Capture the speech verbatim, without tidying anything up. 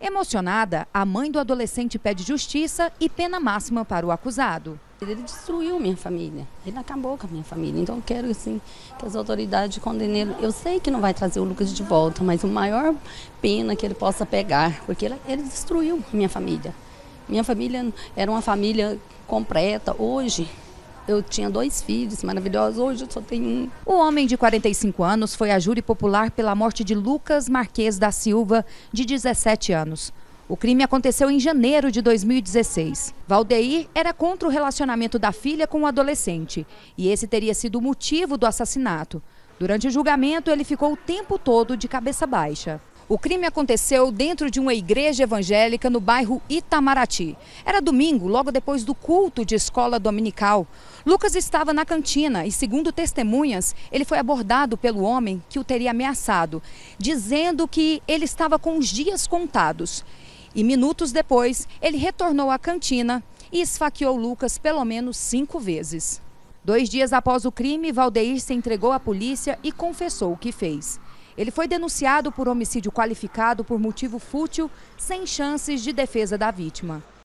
Emocionada, a mãe do adolescente pede justiça e pena máxima para o acusado. Ele destruiu minha família, ele acabou com a minha família, então eu quero assim, que as autoridades condenem ele. Eu sei que não vai trazer o Lucas de volta, mas o maior pena que ele possa pegar, porque ele, ele destruiu minha família. Minha família era uma família completa. Hoje eu tinha dois filhos maravilhosos, hoje eu só tenho um. O homem de quarenta e cinco anos foi a júri popular pela morte de Lucas Marques da Silva, de dezessete anos. O crime aconteceu em janeiro de dois mil e dezesseis. Valdeir era contra o relacionamento da filha com o adolescente e esse teria sido o motivo do assassinato. Durante o julgamento, ele ficou o tempo todo de cabeça baixa. O crime aconteceu dentro de uma igreja evangélica no bairro Itamaraty. Era domingo, logo depois do culto de escola dominical. Lucas estava na cantina e, segundo testemunhas, ele foi abordado pelo homem que o teria ameaçado, dizendo que ele estava com os dias contados. E minutos depois, ele retornou à cantina e esfaqueou Lucas pelo menos cinco vezes. Dois dias após o crime, Valdeir se entregou à polícia e confessou o que fez. Ele foi denunciado por homicídio qualificado por motivo fútil, sem chances de defesa da vítima.